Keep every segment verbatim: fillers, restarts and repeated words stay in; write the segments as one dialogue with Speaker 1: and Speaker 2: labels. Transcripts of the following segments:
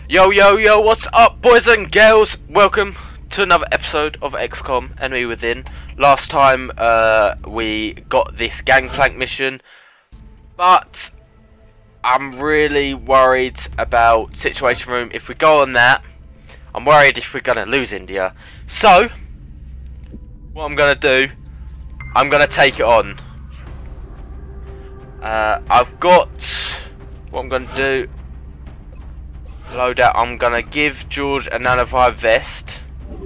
Speaker 1: Yo, yo, yo, what's up, boys and girls? Welcome to another episode of X COM, Enemy Within. Last time, uh, we got this gangplank mission, but I'm really worried about Situation Room. If we go on that, I'm worried if we're gonna lose India. So, what I'm gonna do, I'm gonna take it on. Uh, I've got, what I'm gonna do, load out. I'm gonna give George a nanovibe vest.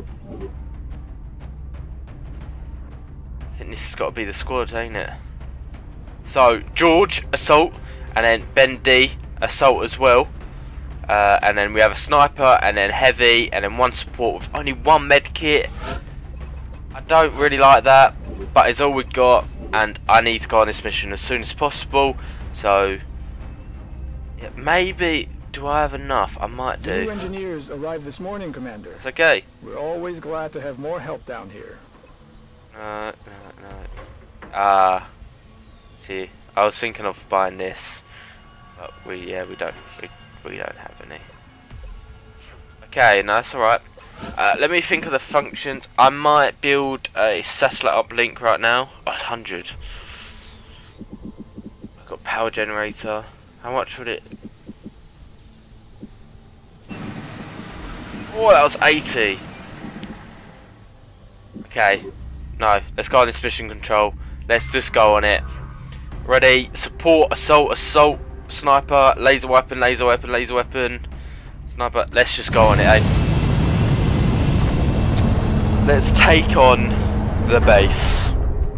Speaker 1: I think this has got to be the squad, ain't it? So George assault, and then Ben D assault as well, uh, and then we have a sniper, and then heavy, and then one support with only one med kit. I don't really like that, but it's all we got, and I need to go on this mission as soon as possible. So yeah, maybe. Do I have enough? I might do.
Speaker 2: New engineers arrived this morning, Commander.
Speaker 1: It's okay.
Speaker 2: We're always glad to have more help down here.
Speaker 1: No, no, no. Ah. Uh, see, I was thinking of buying this, but we, yeah, we don't, we, we don't have any. Okay, no, that's alright. Uh, let me think of the functions. I might build a satellite uplink right now. Oh, one hundred. I've got power generator. How much would it? Oh, that was eighty. Okay. No, let's go on this mission control. Let's just go on it. Ready? Support, assault, assault, sniper, laser weapon, laser weapon, laser weapon, sniper. Let's just go on it, eh? Let's take on the base.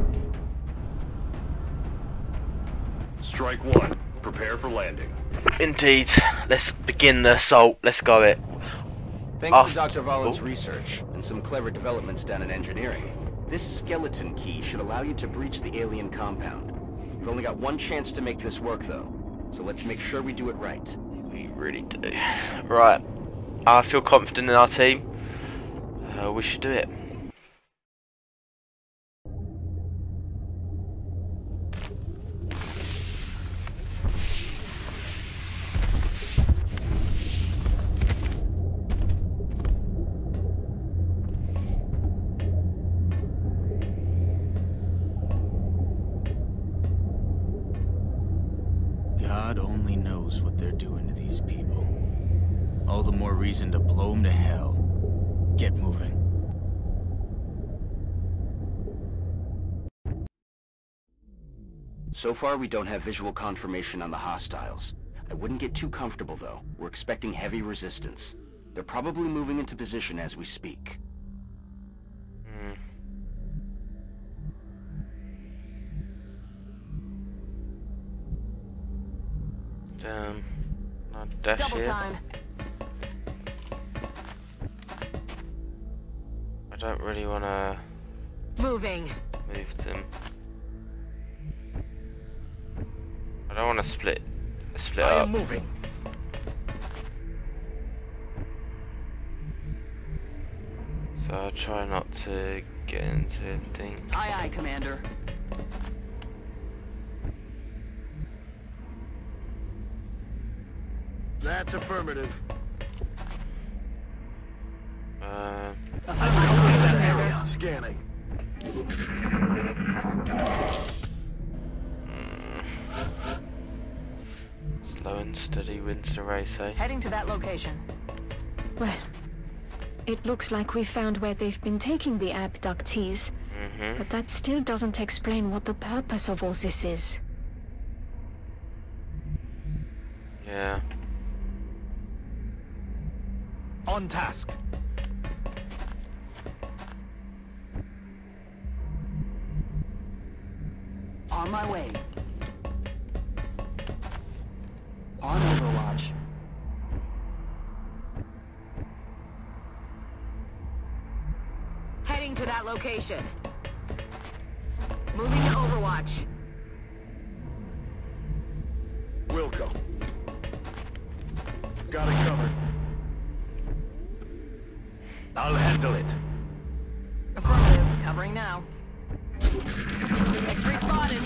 Speaker 3: Strike one. Prepare for landing.
Speaker 1: Indeed. Let's begin the assault. Let's go it.
Speaker 4: Thanks
Speaker 1: Off.
Speaker 4: to Doctor Vollin's
Speaker 1: Oh.
Speaker 4: research and some clever developments done in engineering, this skeleton key should allow you to breach the alien compound. You've only got one chance to make this work, though, so let's make sure we do it right.
Speaker 1: We really do. Right. I feel confident in our team. Uh, we should do it.
Speaker 5: God only knows what they're doing to these people. All the more reason to blow them to hell. Get moving.
Speaker 4: So far, we don't have visual confirmation on the hostiles. I wouldn't get too comfortable, though. We're expecting heavy resistance. They're probably moving into position as we speak.
Speaker 1: Mm. Um, not dash
Speaker 6: Double
Speaker 1: here.
Speaker 6: time.
Speaker 1: I don't really want to
Speaker 6: Moving.
Speaker 1: move them. I don't want to split, split
Speaker 2: I
Speaker 1: up.
Speaker 2: am moving.
Speaker 1: So I'll try not to get into anything.
Speaker 6: Aye, aye, Commander.
Speaker 2: That's affirmative.
Speaker 1: Uh,
Speaker 2: Scanning.
Speaker 1: slow and steady wins the race, eh?
Speaker 6: Heading to that location.
Speaker 7: Well, it looks like we found where they've been taking the abductees,
Speaker 1: Mm-hmm.
Speaker 7: but that still doesn't explain what the purpose of all this is.
Speaker 1: Yeah.
Speaker 2: On task.
Speaker 6: On my way. On Overwatch. Heading to that location. Moving to Overwatch.
Speaker 2: Wilco. Got it covered. I'll handle it.
Speaker 6: Affirmative. Covering now. X-ray spotted.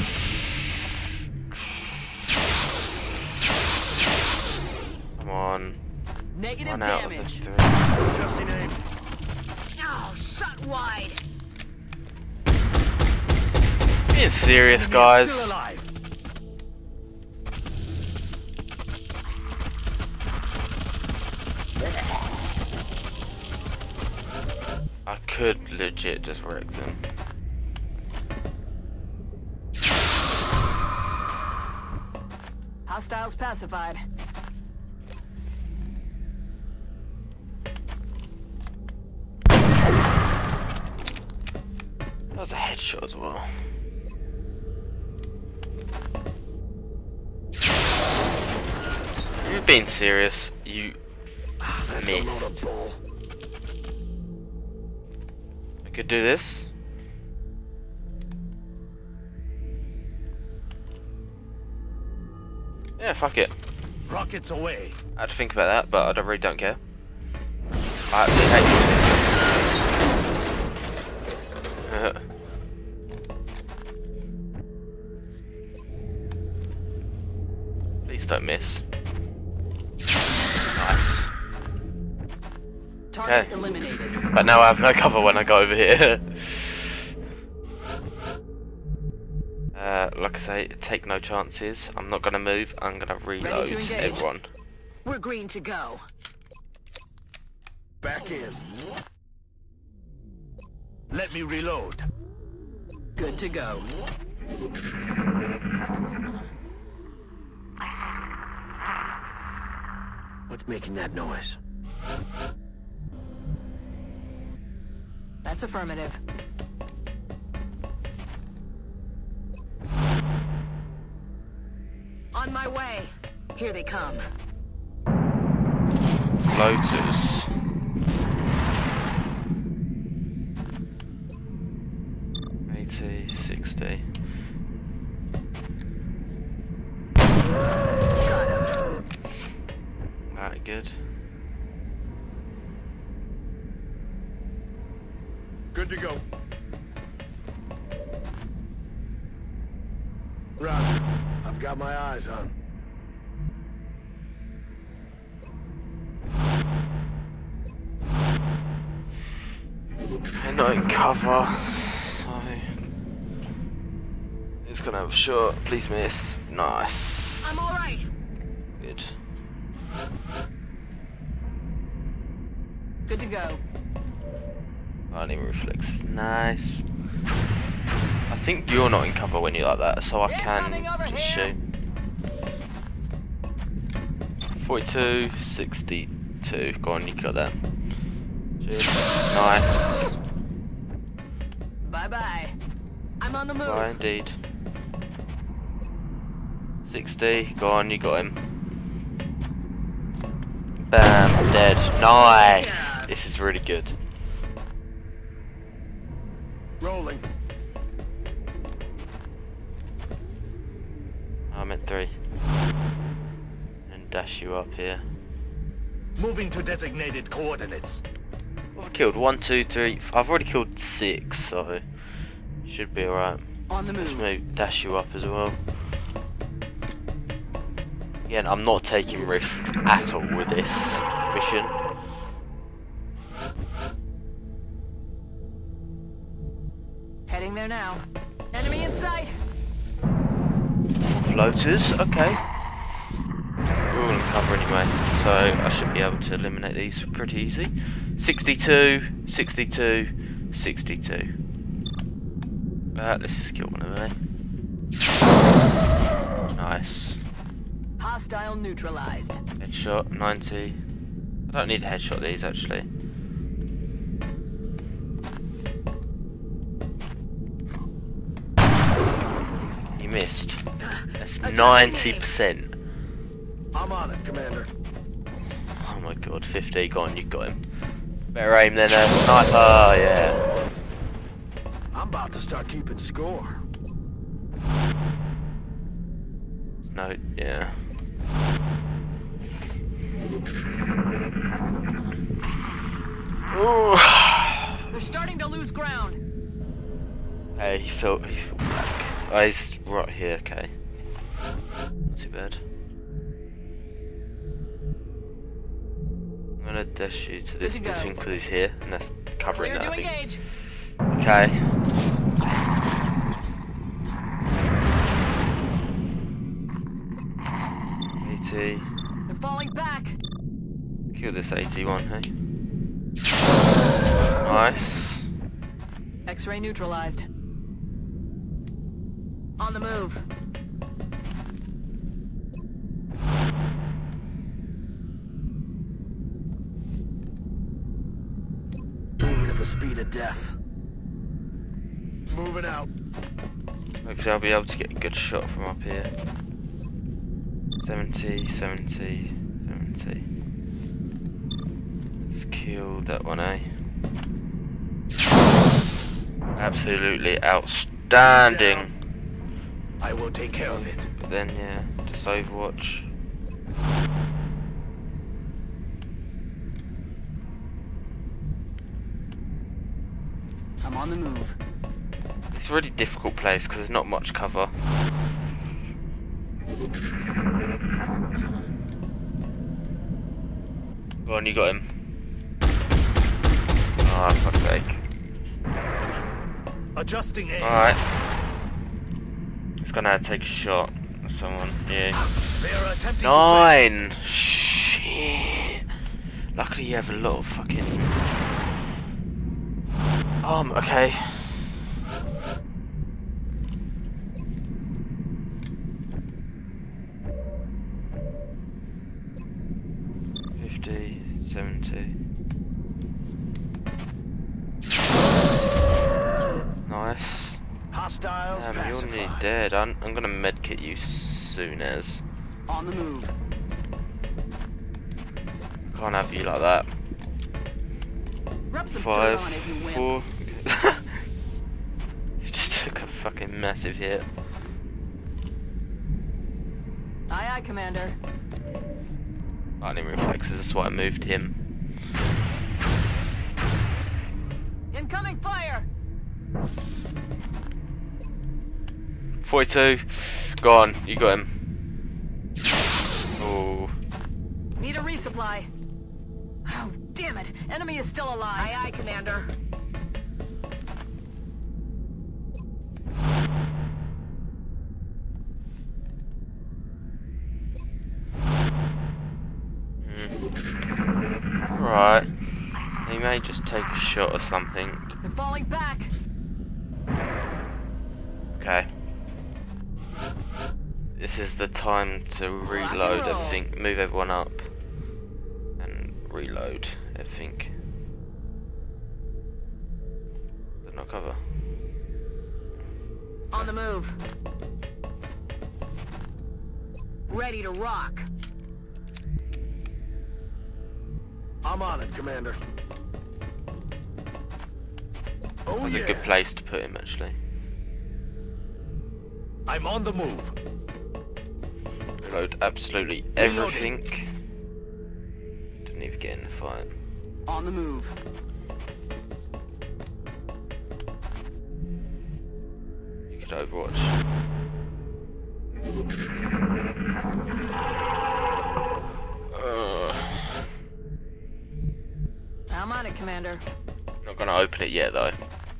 Speaker 1: Come on.
Speaker 6: Negative
Speaker 1: One out of the
Speaker 6: damage.
Speaker 1: three.
Speaker 2: Adjusting aim.
Speaker 6: Oh, shot wide.
Speaker 1: Being serious,
Speaker 2: Still
Speaker 1: guys.
Speaker 2: alive.
Speaker 1: I could legit just wreck them.
Speaker 6: Hostiles pacified.
Speaker 1: That was a headshot as well. You're being serious. You missed. I could do this. Yeah, fuck it.
Speaker 2: Rockets away.
Speaker 1: I had to think about that, but I don't, really don't care. I actually hate these things. Please don't miss. Nice.
Speaker 6: Target
Speaker 1: Okay.
Speaker 6: eliminated.
Speaker 1: But now I have no cover when I go over here. uh, like I say, take no chances. I'm not gonna move. I'm gonna reload
Speaker 6: engage.
Speaker 1: everyone.
Speaker 6: We're green to go.
Speaker 2: Back in. Let me reload.
Speaker 6: Good to go.
Speaker 2: What's making that noise?
Speaker 6: That's affirmative. On my way. Here they come.
Speaker 1: Floaters. eighty, sixty. Alright, good.
Speaker 2: Good to go. Roger. I've got my eyes on.
Speaker 1: They're not in cover. So he's gonna have a shot. Please miss. Nice.
Speaker 6: I'm alright.
Speaker 1: Good.
Speaker 6: Good to go.
Speaker 1: Lightning reflexes. Nice. I think you're not in cover when you're like that, so I can
Speaker 6: Incoming over
Speaker 1: just
Speaker 6: here.
Speaker 1: shoot. forty-two, sixty-two. Go on, you got that. Cheers. Nice.
Speaker 6: Bye bye. I'm on the move.
Speaker 1: Right, indeed. sixty. Go on, you got him. Bam, dead. Nice.
Speaker 6: Yeah.
Speaker 1: This is really good.
Speaker 2: Rolling.
Speaker 1: I'm at three. And dash you up here.
Speaker 2: Moving to designated coordinates.
Speaker 1: I've killed one, two, three. f- I've already killed six, so should be alright.
Speaker 6: On the
Speaker 1: Let's
Speaker 6: move.
Speaker 1: move, dash you up as well. Again, I'm not taking risks at all with this mission.
Speaker 6: Heading there now. Enemy in sight.
Speaker 1: Floaters, okay. We're all in cover anyway, so I should be able to eliminate these pretty easy. sixty-two, sixty-two, sixty-two. Uh, let's just kill one of them. Eh? Nice.
Speaker 6: Hostile neutralized.
Speaker 1: Headshot, ninety. I don't need to headshot these actually. You missed. That's ninety percent.
Speaker 2: I'm on it, Commander.
Speaker 1: Oh my god, fifty, go on, you got him. Better aim than a sniper, yeah.
Speaker 2: I'm about to start keeping score.
Speaker 1: No, yeah. Ooh.
Speaker 6: We're starting to lose ground.
Speaker 1: Hey, he felt, he felt back. Oh, he's right here, okay. Not too bad. gonna dash you to this
Speaker 6: Good to go.
Speaker 1: position because he's here, and that's covering
Speaker 6: Clear
Speaker 1: that, I
Speaker 6: to
Speaker 1: think.
Speaker 6: engage.
Speaker 1: Okay. AT.
Speaker 6: They're falling back.
Speaker 1: Kill this AT one, hey? Nice.
Speaker 6: X-ray neutralized. On the move.
Speaker 2: Moving at the speed of death. Moving out.
Speaker 1: Hopefully I'll be able to get a good shot from up here. seventy, seventy, seventy. Let's kill that one, eh? Absolutely outstanding.
Speaker 2: I will take care of it.
Speaker 1: But then, yeah, just Overwatch.
Speaker 6: I'm on the move.
Speaker 1: It's a really difficult place because there's not much cover. Go on, you got him. Ah, oh, fuck's sake.
Speaker 2: Adjusting aim.
Speaker 1: Alright. It's gonna have to take a shot at someone. Yeah.
Speaker 2: They are attempting
Speaker 1: Nine! Shit. Luckily you have a lot of fucking... Um, okay. Fifty, seventy. Nice.
Speaker 2: to hostiles.
Speaker 1: Damn, you're nearly
Speaker 2: pacified.
Speaker 1: dead. I'm, I'm gonna medkit you soon as.
Speaker 6: On the move.
Speaker 1: Can't have you like that.
Speaker 6: Rub some
Speaker 1: Five,
Speaker 6: dirt on it, you wimp.
Speaker 1: four. You just took a fucking massive hit.
Speaker 6: Aye, aye, Commander.
Speaker 1: Lightning reflexes, that's why I moved him.
Speaker 6: Incoming fire!
Speaker 1: forty-two. Go on, you got him. Oh.
Speaker 6: Need a resupply. Oh, damn it! Enemy is still alive. Aye, aye, Commander.
Speaker 1: Alright. He may just take a shot or something.
Speaker 6: They're falling back.
Speaker 1: Okay. This is the time to reload, I think. Move everyone up. And reload, I think. But not cover.
Speaker 6: On the move. Ready to rock.
Speaker 2: I'm on it, Commander. Oh
Speaker 1: That's
Speaker 2: yeah.
Speaker 1: a good place to put him, actually.
Speaker 2: I'm on the move.
Speaker 1: Reload absolutely everything. Didn't even get in the fight.
Speaker 6: On the move.
Speaker 1: You could Overwatch. Ugh.
Speaker 6: I'm on it, Commander.
Speaker 1: Not gonna open it yet though.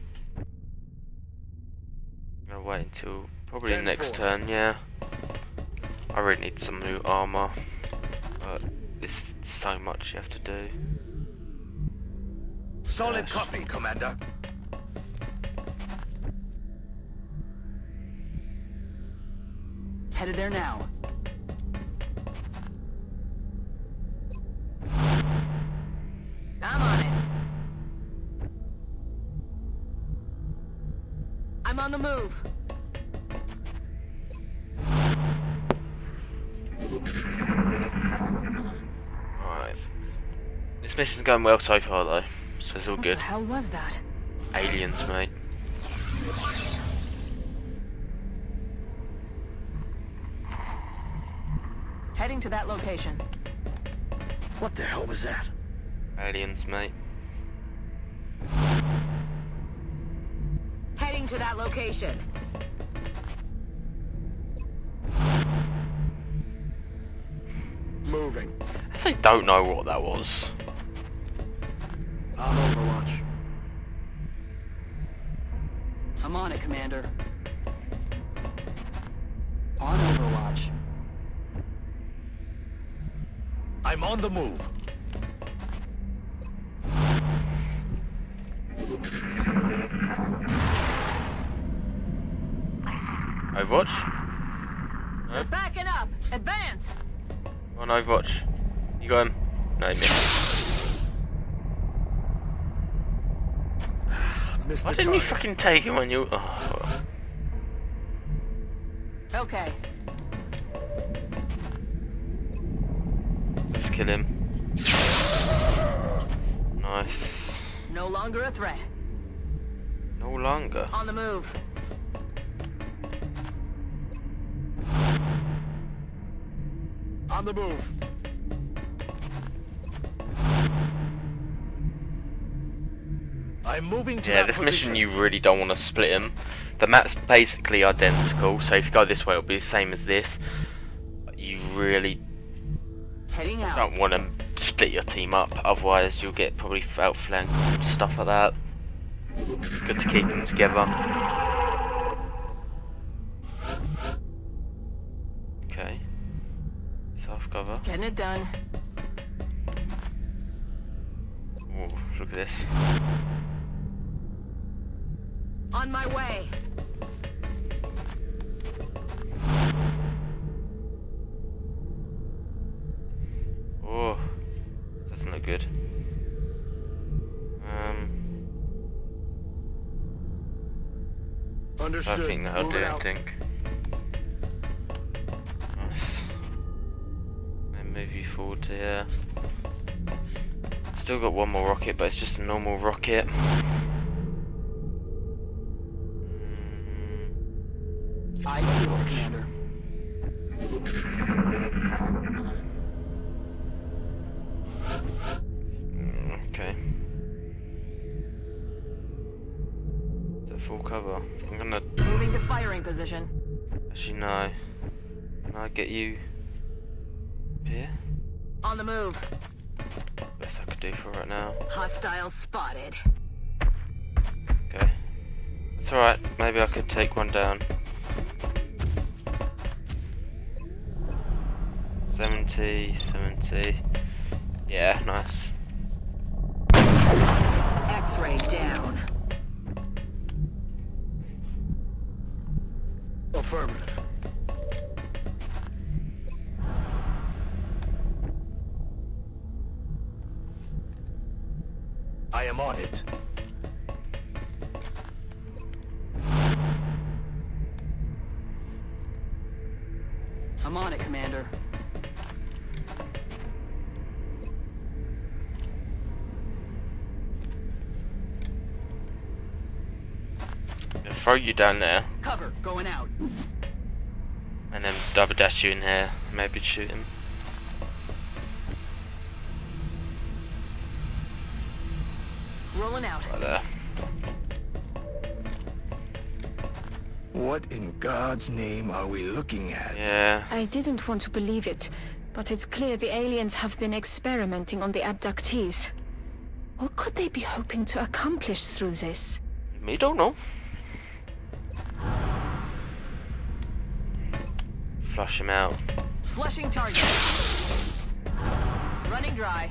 Speaker 1: I'm gonna wait until probably the
Speaker 2: ten
Speaker 1: next
Speaker 2: four.
Speaker 1: turn, yeah. I really need some new armor, but there's so much you have to do.
Speaker 2: Solid
Speaker 1: Gosh.
Speaker 2: copy, Commander.
Speaker 6: Headed there now. I'm on it. I'm on the move.
Speaker 1: Alright. This mission's going well so far though, so it's all
Speaker 6: What
Speaker 1: good.
Speaker 6: the hell was that?
Speaker 1: Aliens, mate.
Speaker 6: Heading to that location.
Speaker 2: What the hell was that?
Speaker 1: Aliens, mate.
Speaker 6: Heading to that location.
Speaker 2: Moving.
Speaker 1: I actually don't know what that was.
Speaker 2: On Overwatch.
Speaker 6: I'm on it, Commander. On Overwatch.
Speaker 2: I'm on the move.
Speaker 1: Overwatch?
Speaker 6: They're backing up! Advance!
Speaker 1: On Overwatch. You got him? No, you missed.
Speaker 2: Missed
Speaker 1: Why
Speaker 2: the
Speaker 1: didn't you
Speaker 2: target.
Speaker 1: fucking take him when you... Oh.
Speaker 6: Okay.
Speaker 1: Let's kill him. Nice.
Speaker 6: No longer a threat.
Speaker 1: No longer.
Speaker 6: On the move.
Speaker 2: On the move. I'm moving to
Speaker 1: Yeah,
Speaker 2: that
Speaker 1: this
Speaker 2: position.
Speaker 1: mission you really don't want to split them. The map's basically identical, so if you go this way it'll be the same as this. You really
Speaker 6: Heading out.
Speaker 1: don't want to split your team up, otherwise you'll get probably outflanked and stuff like that. It's good to keep them together. Okay. Self cover.
Speaker 6: Getting it done.
Speaker 1: Oh, look at this.
Speaker 6: On my way.
Speaker 1: Oh, doesn't look good. Um, I
Speaker 2: Understood.
Speaker 1: don't think that'll do
Speaker 2: Moving out.
Speaker 1: anything. Nice. Then move you forward to here. Still got one more rocket, but it's just a normal rocket. Mm,
Speaker 6: I feel it, Commander.
Speaker 1: mm, okay. Is that full cover? I'm gonna.
Speaker 6: Moving to firing position.
Speaker 1: Actually, no. Can I get you up here?
Speaker 6: On the move.
Speaker 1: Best I could do for right now.
Speaker 6: Hostiles spotted.
Speaker 1: Okay. It's alright. Maybe I could take one down. seventy, seventy. Yeah, nice.
Speaker 6: X-ray down.
Speaker 2: Affirmative. I am on it.
Speaker 6: I'm on it, Commander.
Speaker 1: I'll throw you down there,
Speaker 6: Cover, going out.
Speaker 1: and then double dash you in here. Maybe shoot him.
Speaker 6: Rolling out.
Speaker 1: Right there.
Speaker 2: What in God's name are we looking at?
Speaker 1: Yeah.
Speaker 7: I didn't want to believe it, but it's clear the aliens have been experimenting on the abductees. What could they be hoping to accomplish through this?
Speaker 1: Me don't know. Flush him out.
Speaker 6: Flushing target. Running dry.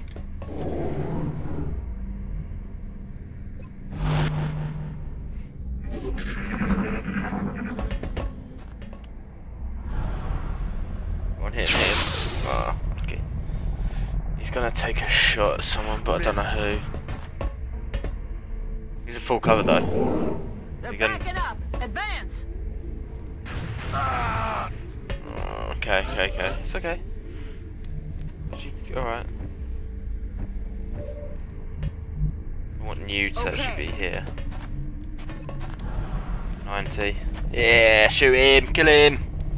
Speaker 1: One hit him. Oh, okay. He's gonna take a shot at someone, but I don't know who. He's a full cover though.
Speaker 6: They're
Speaker 1: You gonna-
Speaker 6: backing up. Advance.
Speaker 1: Oh, okay, okay, okay. It's okay. Alright. I want you to actually
Speaker 6: Okay.
Speaker 1: be here. ninety. Yeah, shoot him, kill him.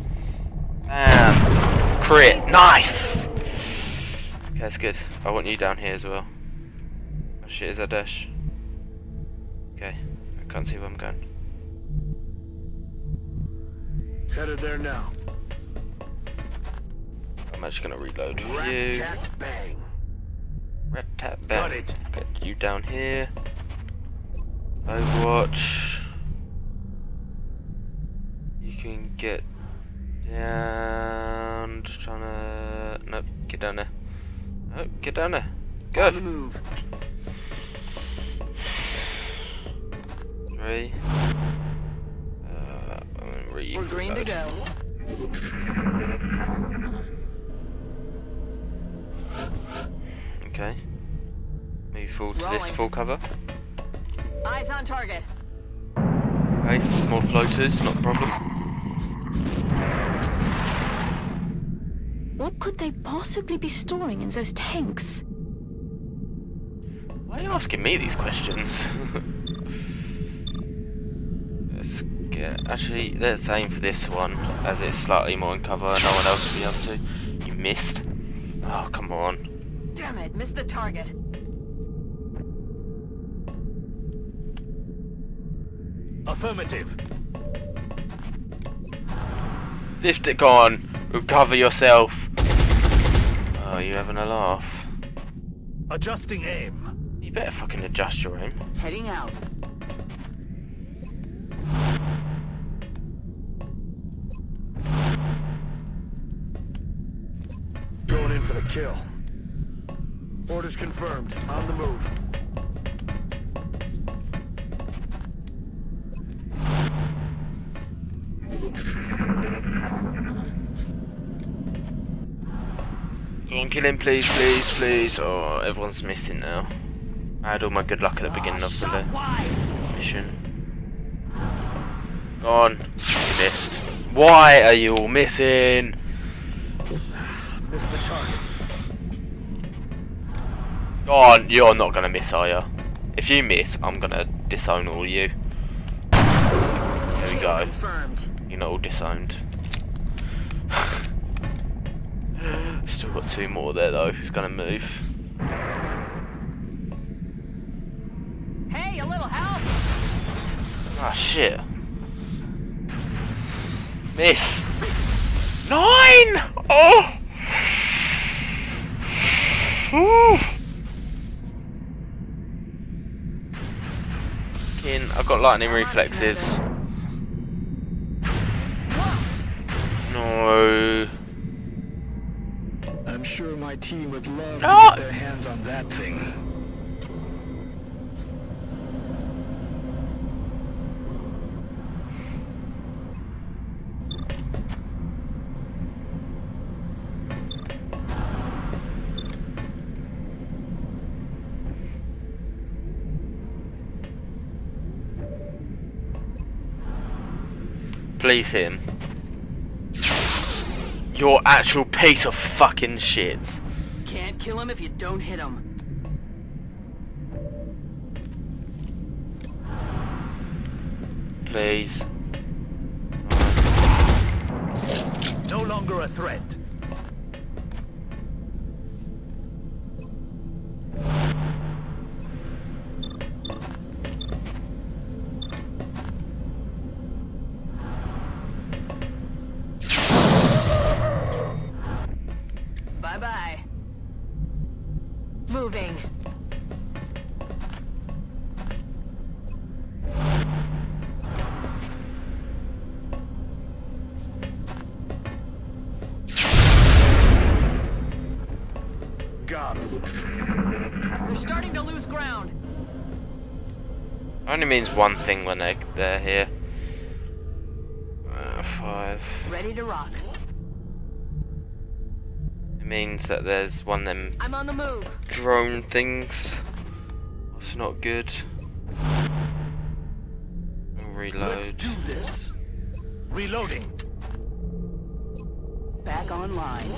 Speaker 1: Bam. Crit. Nice! Okay, that's good. I want you down here as well. Oh shit, is that dash? Okay, I can't see where I'm going.
Speaker 2: Headed there now.
Speaker 1: I'm actually gonna reload for
Speaker 2: Rat
Speaker 1: you.
Speaker 2: tat bang.
Speaker 1: Red tap
Speaker 3: Got
Speaker 1: back.
Speaker 3: it.
Speaker 1: Get you down here. Overwatch. You can get down. Just trying to. Nope, get down there. Nope, get down there. Go.
Speaker 4: On the move.
Speaker 1: Three. Uh, I'm gonna read.
Speaker 6: We're green to go.
Speaker 1: Okay. Move forward to this
Speaker 6: Rolling.
Speaker 1: full cover.
Speaker 6: Eyes on target.
Speaker 1: Okay, more floaters, not a problem.
Speaker 7: What could they possibly be storing in those tanks?
Speaker 1: Why are you asking me these questions? Let's get. Actually, let's aim for this one, as it's slightly more in cover. No one else will be able to. You missed. Oh, come on.
Speaker 6: Damn it, missed the target.
Speaker 3: Affirmative.
Speaker 1: Lift it, go on. Recover yourself. Oh, you having a laugh?
Speaker 3: Adjusting aim.
Speaker 1: You better fucking adjust your aim.
Speaker 6: Heading out.
Speaker 3: Going in for the kill. Orders confirmed. On the move.
Speaker 1: Go on, kill him, please, please, please. Oh, everyone's missing now. I had all my good luck at the beginning of the mission. Go on. You missed. Why are you all missing?
Speaker 3: Miss the target.
Speaker 1: Go on, you're not gonna miss, are you? If you miss, I'm gonna disown all of you. There we go.
Speaker 6: Confirmed.
Speaker 1: You're not all disowned. Still got two more there though. Who's gonna move?
Speaker 6: Hey, a little help!
Speaker 1: Ah, shit. Miss. Nine! Oh! Woo! In, I've got lightning reflexes. No.
Speaker 2: I'm sure my team would love to
Speaker 1: Ah!
Speaker 2: get their hands on that thing.
Speaker 1: Please hit him. Your actual piece of fucking shit.
Speaker 6: Can't kill him if you don't hit him.
Speaker 1: Please.
Speaker 3: No longer a threat.
Speaker 6: Bye-bye. Moving.
Speaker 3: Got him.
Speaker 6: We're starting to lose ground.
Speaker 1: Only means one thing when they, they're here. Uh, five.
Speaker 6: Ready to rock.
Speaker 1: It means that there's one of them
Speaker 6: I'm on the move.
Speaker 1: drone things. That's not good. Reload.
Speaker 3: Let's do this. Reloading.
Speaker 6: Back online.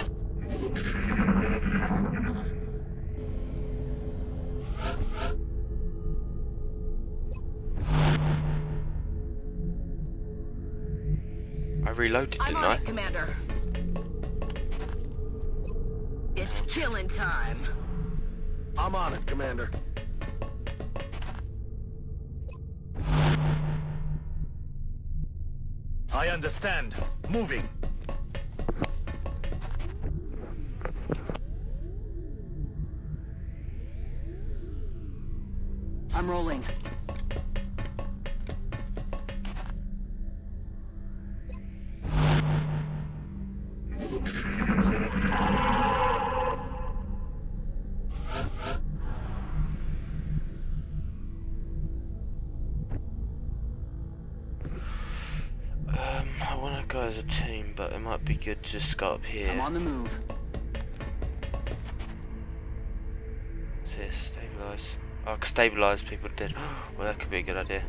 Speaker 1: I reloaded,
Speaker 6: I'm
Speaker 1: didn't
Speaker 6: on
Speaker 1: I?
Speaker 6: it, Commander. It's killing time.
Speaker 3: I'm on it, Commander. I understand. Moving.
Speaker 6: I'm rolling.
Speaker 1: Um, I want to go as a team, but it might be good to just go up here.
Speaker 6: I'm on the move.
Speaker 1: What's this? Stabilize. Oh, I can stabilize people dead. Well, that could be a good idea.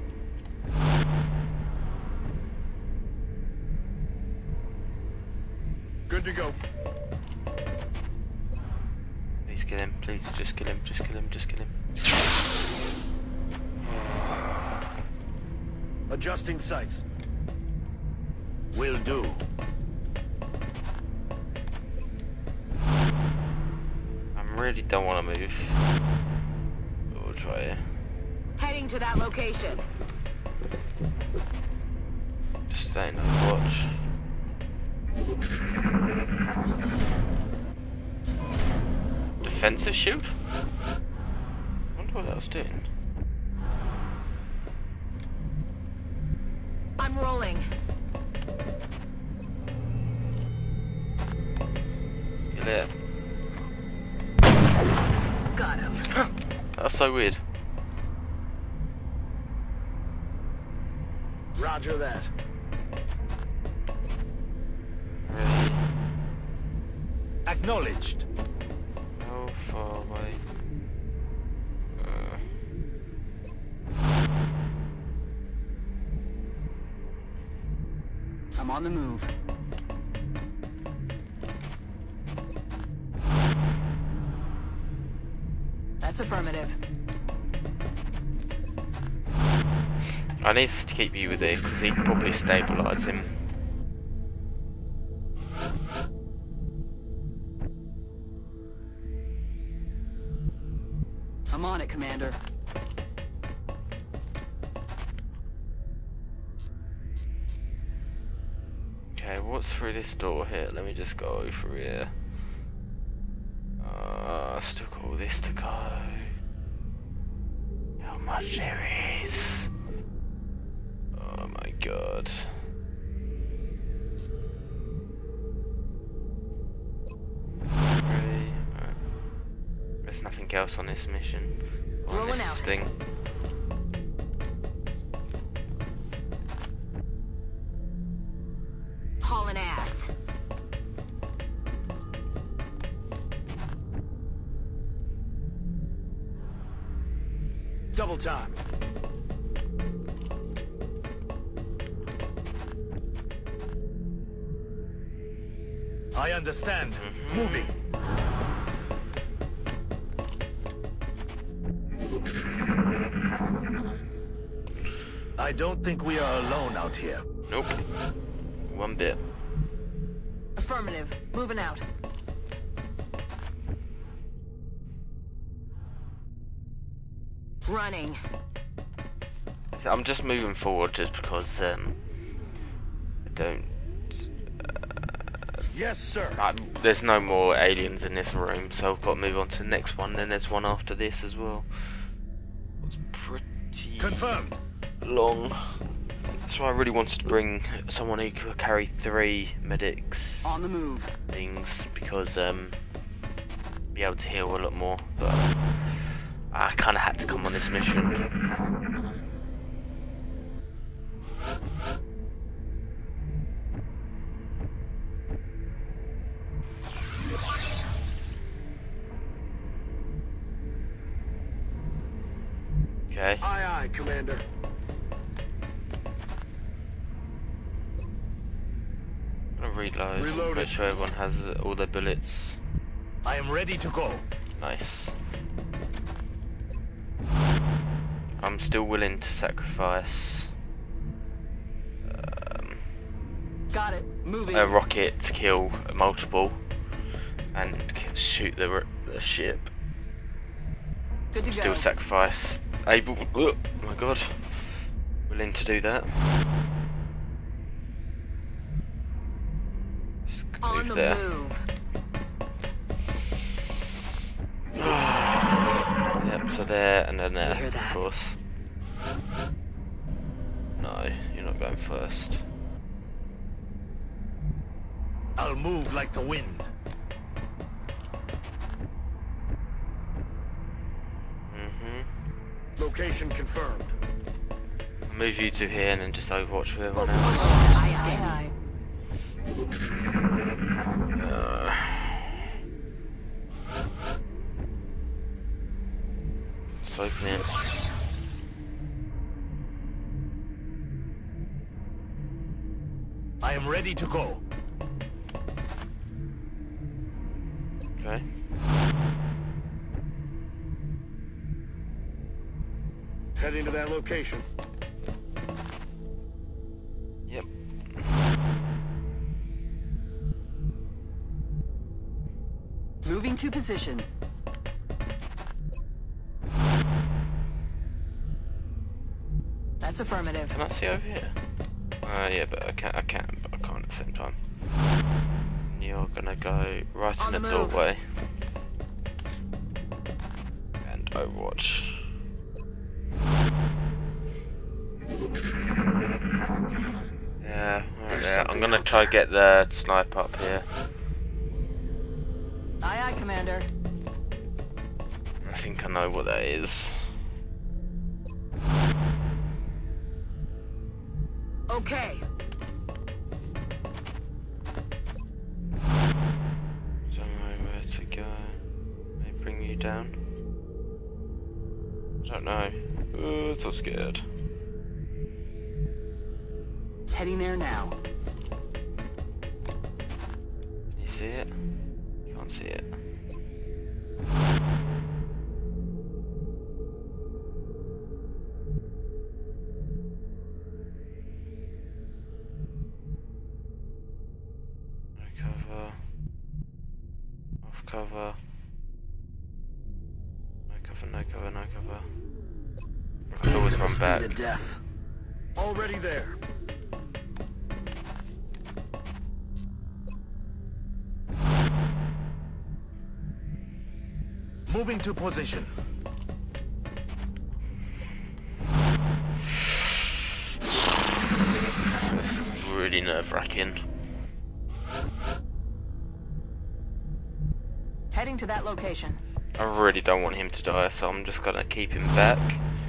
Speaker 3: Good to go.
Speaker 1: Please kill him. Please just kill him. Just kill him. Just kill him.
Speaker 3: Adjusting sights. Will do.
Speaker 1: I really don't want to move. But we'll try it.
Speaker 6: Heading to that location.
Speaker 1: Just staying on watch. Defensive shield? I wonder what that was doing.
Speaker 6: I'm rolling.
Speaker 1: Kill it.
Speaker 6: Got him.
Speaker 1: That was so weird.
Speaker 3: Roger that.
Speaker 1: Really?
Speaker 3: Acknowledged.
Speaker 1: How far away? Uh.
Speaker 6: I'm on the move. That's affirmative.
Speaker 1: I need to keep you with it because he can probably stabilise him.
Speaker 6: I'm on it, Commander.
Speaker 1: Okay, what's through this door here? Let me just go through here. Uh, still got all this to go. How much there is? Oh my god. Really? Right. There's nothing else on this mission. On
Speaker 6: Rolling
Speaker 1: this
Speaker 6: out.
Speaker 1: thing.
Speaker 6: Hauling ass.
Speaker 3: Double time. I understand.
Speaker 1: Mm-hmm.
Speaker 3: Moving. I don't think we are alone out here.
Speaker 1: Nope. One bit.
Speaker 6: Affirmative. Moving out. Running.
Speaker 1: So I'm just moving forward just because um, I don't.
Speaker 3: Yes, sir.
Speaker 1: I, there's no more aliens in this room, so I've got to move on to the next one. Then there's one after this as well. It's pretty
Speaker 3: Confirmed.
Speaker 1: long. That's why I really wanted to bring someone who could carry three medics
Speaker 6: On the move.
Speaker 1: things because um, be able to heal a lot more. But I kind of had to come on this mission. Okay.
Speaker 3: Aye, aye, Commander.
Speaker 1: I'm gonna reload.
Speaker 3: Reloaded.
Speaker 1: Make sure everyone has uh, all their bullets.
Speaker 3: I am ready to go.
Speaker 1: Nice. I'm still willing to sacrifice um,
Speaker 6: Got it. Moving.
Speaker 1: a rocket to kill multiple and k- shoot the, r- the ship.
Speaker 6: Good to
Speaker 1: Still
Speaker 6: go.
Speaker 1: sacrifice. Able. Oh my god. Willing to do that. Just
Speaker 6: On
Speaker 1: move
Speaker 6: the
Speaker 1: there.
Speaker 6: move.
Speaker 1: Yep, So there and then there,
Speaker 6: You hear that?
Speaker 1: of course. No, you're not going first.
Speaker 3: I'll move like the wind.
Speaker 1: Mm-hmm.
Speaker 3: Location confirmed.
Speaker 1: I'll move you to here and then just overwatch with everyone else.
Speaker 6: Aye, aye,
Speaker 1: Uh, let's open it.
Speaker 3: I am ready to go.
Speaker 1: Okay.
Speaker 3: Heading to that location.
Speaker 1: Yep.
Speaker 6: Moving to position. That's affirmative.
Speaker 1: Can I see over here? Uh, yeah, but I can't. I can, but I can't at the same time. You're gonna go right
Speaker 6: On
Speaker 1: in the,
Speaker 6: the move.
Speaker 1: doorway and overwatch. Yeah, right there. I'm gonna try get the sniper up here.
Speaker 6: Aye, aye, Commander.
Speaker 1: I think I know what that is.
Speaker 6: Okay.
Speaker 1: Don't know where to go. May bring you down. I don't know. Oh, I'm so scared.
Speaker 6: Heading there now.
Speaker 1: Can you see it? You can't see it. No cover. Off cover. No cover, no cover, no cover. I could always run back.
Speaker 3: To death. Already there. Moving to position.
Speaker 1: This is really nerve-wracking.
Speaker 6: Heading to that location.
Speaker 1: I really don't want him to die, so I'm just gonna keep him back.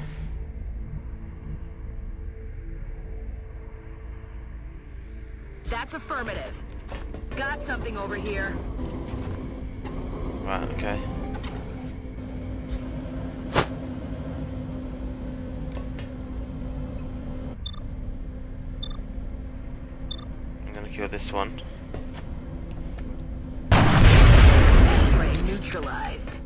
Speaker 6: That's affirmative. Got something over here.
Speaker 1: Right, okay. I'm gonna kill this one.
Speaker 6: X-ray neutralized.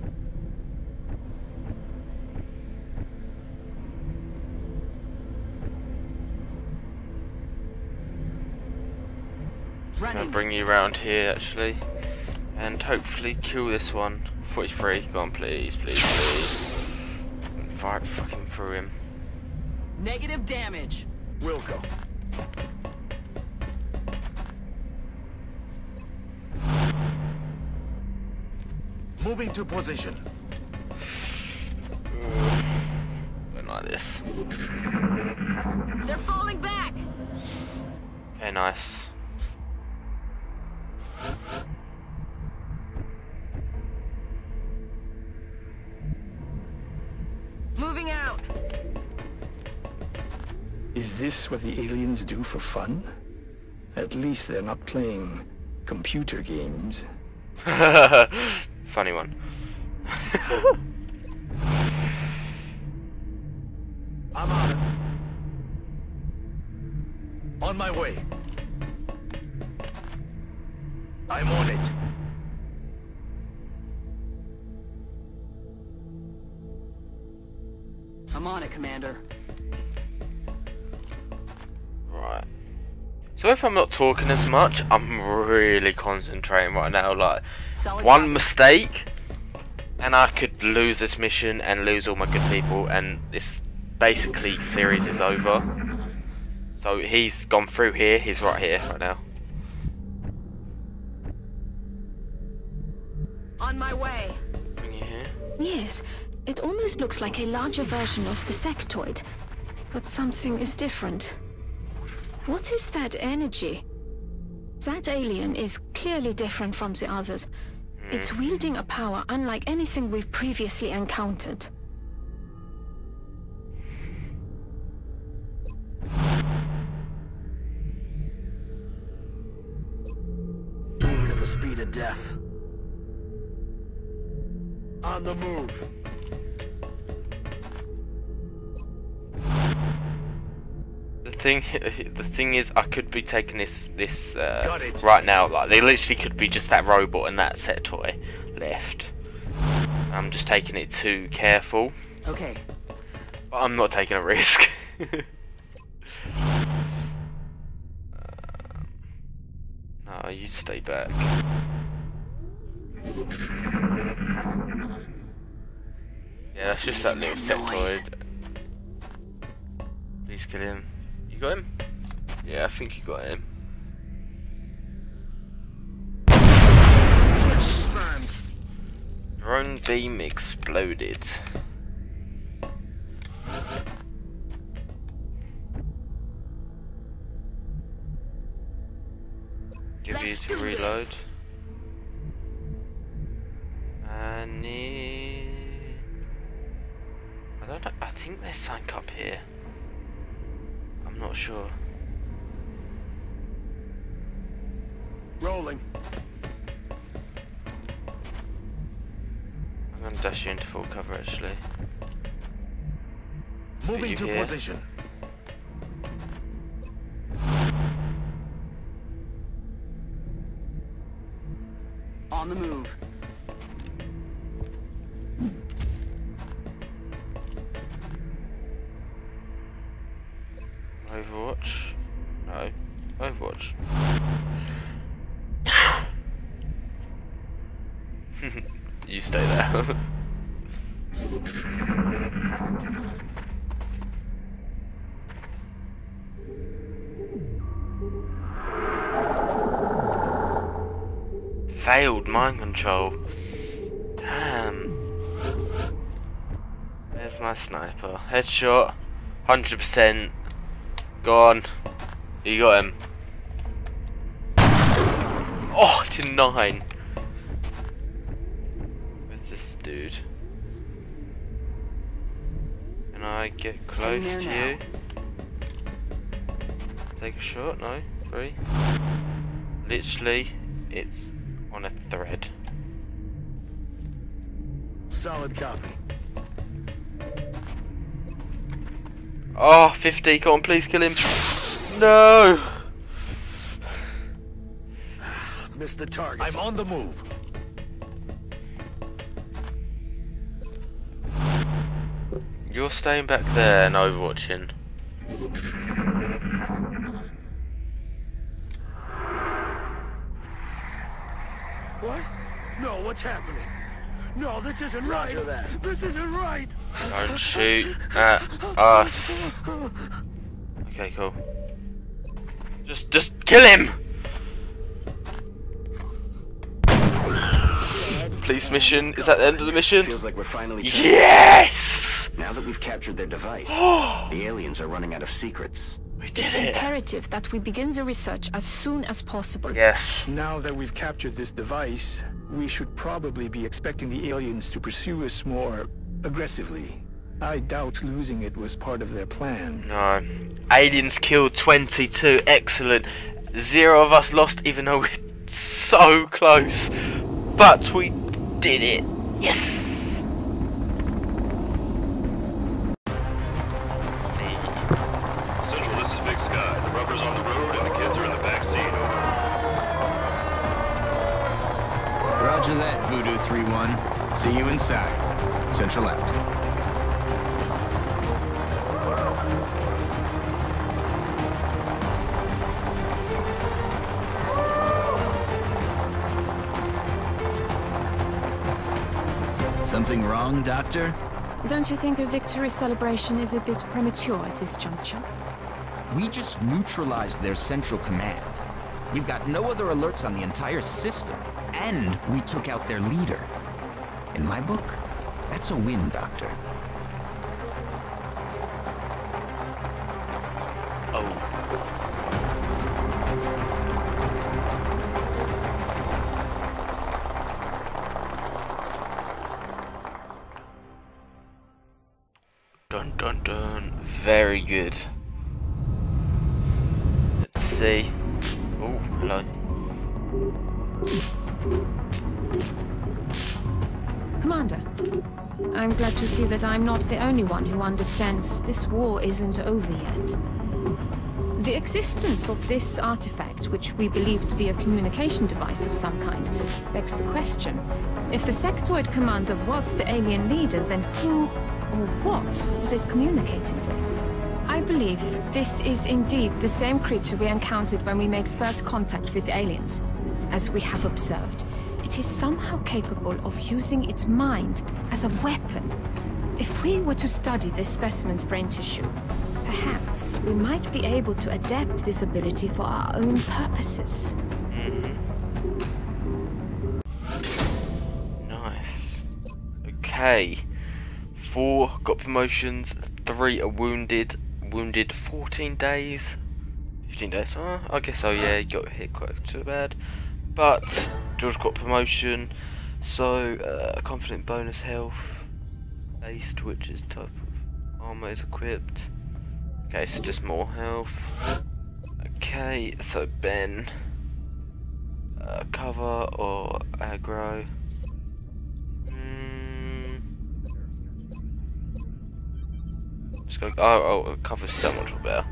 Speaker 1: I'm gonna
Speaker 6: Running.
Speaker 1: bring you around here actually, and hopefully kill this one. forty-three, go on please, please, please. Fire fucking through him.
Speaker 6: Negative damage.
Speaker 3: Wilco. Moving to position.
Speaker 1: Don't like this.
Speaker 6: They're falling back.
Speaker 1: Okay, nice.
Speaker 6: Moving out.
Speaker 2: Is this what the aliens do for fun? At least they're not playing computer games.
Speaker 1: Funny one.
Speaker 3: I'm on it. On my way. I'm on it.
Speaker 6: I'm on it, Commander.
Speaker 1: Right. So if I'm not talking as much, I'm really concentrating right now. Like,
Speaker 6: Solid
Speaker 1: one
Speaker 6: copy.
Speaker 1: mistake, and I could lose this mission and lose all my good people, and this basically series is over. So he's gone through here. He's right here right now.
Speaker 6: On my way.
Speaker 1: Bring you here.
Speaker 7: Yes, It almost looks like a larger version of the sectoid, but something is different. What is that energy? That alien is clearly different from the others. It's wielding a power unlike anything we've previously encountered.
Speaker 3: Moving at the speed of death. On the move.
Speaker 1: The thing, the thing is, I could be taking this, this uh,
Speaker 3: Got it.
Speaker 1: right now. Like, they literally could be just that robot and that set toy left. I'm just taking it too careful.
Speaker 6: Okay.
Speaker 1: But I'm not taking a risk. uh, no, you stay back. Yeah, that's just that little sectoid. Please kill him. You got him? Yeah, I think you got him. Drone beam exploded. Give you
Speaker 6: Let's
Speaker 1: to
Speaker 6: do
Speaker 1: reload.
Speaker 6: this.
Speaker 1: I need. I don't know. I think there's something up here. I'm not sure.
Speaker 3: Rolling.
Speaker 1: I'm gonna dash you into full cover actually.
Speaker 3: Moving
Speaker 1: you
Speaker 3: to
Speaker 1: here?
Speaker 3: position.
Speaker 6: On the move.
Speaker 1: Overwatch? No. Overwatch. You stay there. Failed mind control. Damn. There's my sniper. Headshot. one hundred percent. Gone. You got him. Oh, to nine. Where's this dude? Can I get close to you? Take a shot? No? Three? Literally, it's on a thread.
Speaker 3: Solid copy.
Speaker 1: Oh, fifty, come on, please kill him. No!
Speaker 3: Missed the target. I'm on the move.
Speaker 1: You're staying back there and overwatching.
Speaker 3: What? No, what's happening? No, this isn't right. This isn't right.
Speaker 1: Don't shoot at us. Okay, cool. Just, just kill him! Police mission, is that the end of the mission?
Speaker 4: Feels like we're finally...
Speaker 1: Yes!
Speaker 4: Now that we've captured their device, the aliens are running out of secrets.
Speaker 1: We did
Speaker 7: It's
Speaker 1: it!
Speaker 7: imperative that we begin the research as soon as possible.
Speaker 1: Yes.
Speaker 2: Now that we've captured this device, we should probably be expecting the aliens to pursue us more aggressively. I doubt losing it was part of their plan.
Speaker 1: No. Aliens killed twenty-two, excellent. Zero of us lost even though we're so close. But we did it. Yes!
Speaker 8: Central, this is Big Sky. The rubber's on the road and the kids are in the back seat.
Speaker 5: Roger that, Voodoo three one. See you inside. Central out. Something wrong, Doctor?
Speaker 7: Don't you think a victory celebration is a bit premature at this juncture?
Speaker 9: We just neutralized their central command. We've got no other alerts on the entire system, and we took out their leader. In my book, That's a win, Doctor.
Speaker 1: Oh. Dun dun dun. Very good. Let's see. Oh, hello.
Speaker 7: Commander, I'm glad to see that I'm not the only one who understands this war isn't over yet. The existence of this artifact, which we believe to be a communication device of some kind, begs the question. If the sectoid commander was the alien leader, then who or what was it communicating with? I believe this is indeed the same creature we encountered when we made first contact with the aliens. As we have observed, it is somehow capable of using its mind as a weapon. If we were to study this specimen's brain tissue, perhaps we might be able to adapt this ability for our own purposes.
Speaker 1: Mm-hmm. Nice. Okay. Four got promotions, three are wounded. Wounded fourteen days. fifteen days. Oh, I guess so, yeah, you got hit quite too bad. But George got promotion, so uh, confident bonus health based, which is type of armor is equipped. Okay, so just more health. Okay, so Ben, uh, cover or aggro. Mm. Let's go. Oh, oh, cover's so much better.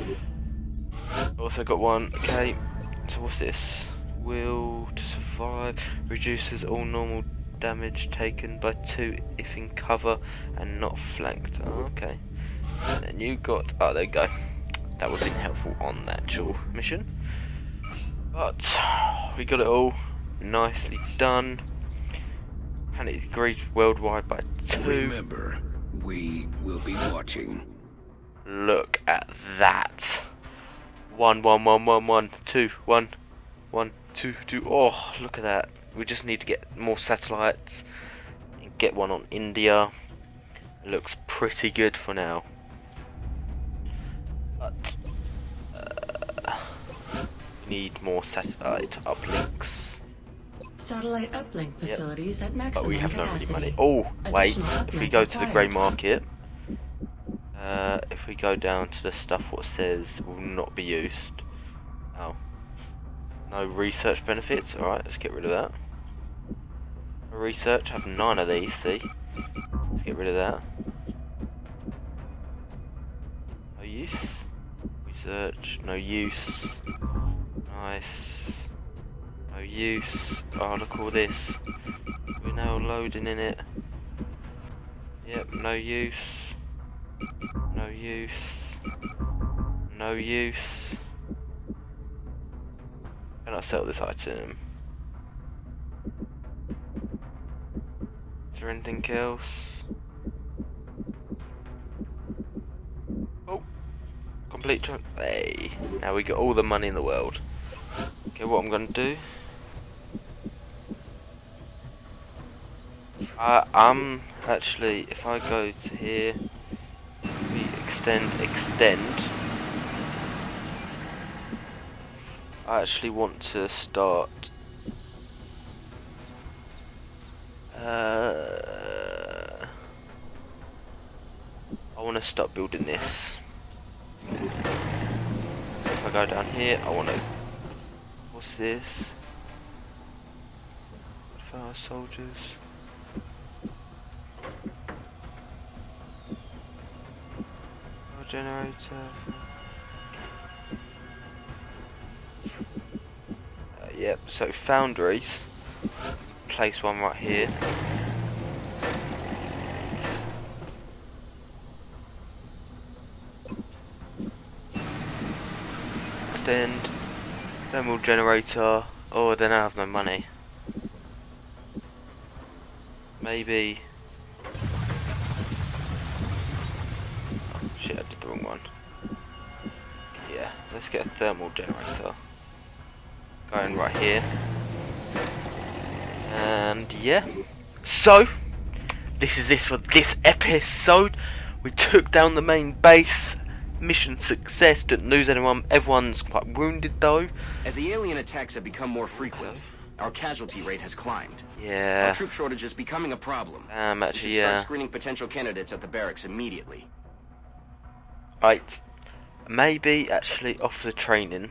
Speaker 1: Also got one. Okay, so what's this? Will to survive reduces all normal damage taken by two if in cover and not flanked. Oh, okay. And then you got, oh there you go. That would have been helpful on the actual mission. But we got it all nicely done. And it's agreed worldwide by two.
Speaker 10: Remember, we will be watching.
Speaker 1: Look at that. One, one, one, one, one, two, one, one, two, two. Oh, look at that. We just need to get more satellites and get one on India. It looks pretty good for now. But uh, we need more satellite uplinks.
Speaker 11: Satellite uplink facilities
Speaker 1: yep.
Speaker 11: at maximum
Speaker 1: But we have
Speaker 11: capacity.
Speaker 1: no really money. Oh, wait.
Speaker 11: Additional
Speaker 1: If we
Speaker 11: uplink
Speaker 1: go to the
Speaker 11: required.
Speaker 1: grey market, uh, if we go down to the stuff what says will not be used. Oh. No research benefits. Alright, let's get rid of that. Research, I have nine of these, see? Let's get rid of that. No use. Research, no use. Nice. No use. Oh, look all this. We're now loading in it. Yep, no use. No use. No use. Can I sell this item? Is there anything else? Oh, complete trunk. Hey, now we got all the money in the world. Okay, what I'm gonna do? Uh, um, actually, if I go to here, we extend, extend. I actually want to start. Uh, I want to start building this. If I go down here, I want to. What's this? For our soldiers. Power generator. Uh, yep. So foundries. Place one right here. Extend. Thermal generator. Oh, then I have no money. Maybe. Oh shit, I did the wrong one. Yeah, let's get a thermal generator. Going right here. And yeah, so this is this for this episode. We took down the main base. Mission success. Didn't lose anyone. Everyone's quite wounded though.
Speaker 4: As the alien attacks have become more frequent, our casualty rate has climbed.
Speaker 1: Yeah.
Speaker 4: Our troop shortage is becoming a problem.
Speaker 1: Um, actually,
Speaker 4: we should
Speaker 1: yeah.
Speaker 4: start screening potential candidates at the barracks immediately.
Speaker 1: Right. Maybe actually officer training.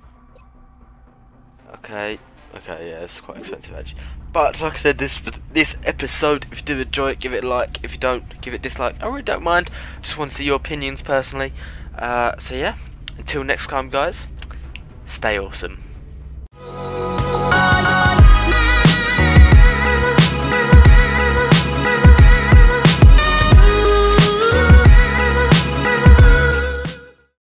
Speaker 1: Okay. Okay, yeah, it's quite expensive actually. But like I said, this for this episode, if you do enjoy it, give it a like. If you don't, give it a dislike. I really don't mind. Just want to see your opinions personally. Uh, so yeah, until next time, guys. Stay awesome.